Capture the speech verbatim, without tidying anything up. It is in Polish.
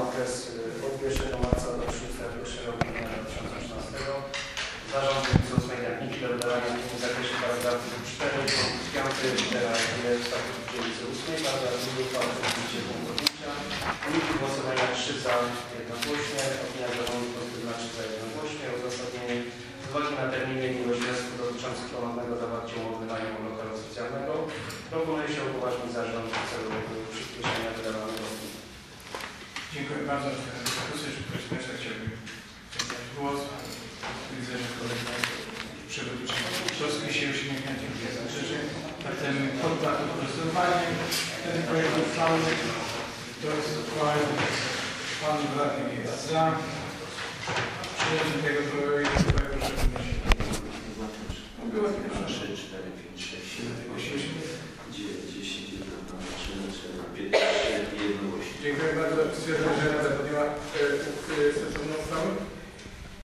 okres od pierwszego marca do trzydziestego pierwszego grudnia dwa tysiące trzynastego. Zarząd z ósmej techniki do wydania w tym zakresie paragrafu cztery punkt piąty litera G statutu dzielnicy ósmej, paragraf drugi uchwały oczywiście punkt odbycia. Wyniki głosowania trzy za jednogłośnie, opinia zarządu pozytywna trzy za jednogłośnie. Uzasadnienie: z uwagi na terminy i ilość wniosków dotyczących ponownego zawarcia umowy najmu lokalu socjalnego proponuje się upoważnić zarząd w celu przyspieszenia wydawanego. Dziękuję bardzo za tę dyskusję. Czy ktoś z Państwa chciałby zabrać głos? Widzę, że kolega przewodniczący Szostki się uśmiechnia. Dziękuję za rzeczy. Zatem poddam głosowanie ten projekt uchwały. Kto jest uchwały? Pan radny jest za. Przyjęcie tego projektu proszę podnieść. Było trzy, cztery, pięć, sześć, siedem, dziesięć, jedenaście, dwanaście, trzynaście, piętnaście, jednogłośnie. Dziękuję bardzo. Stwierdzam, że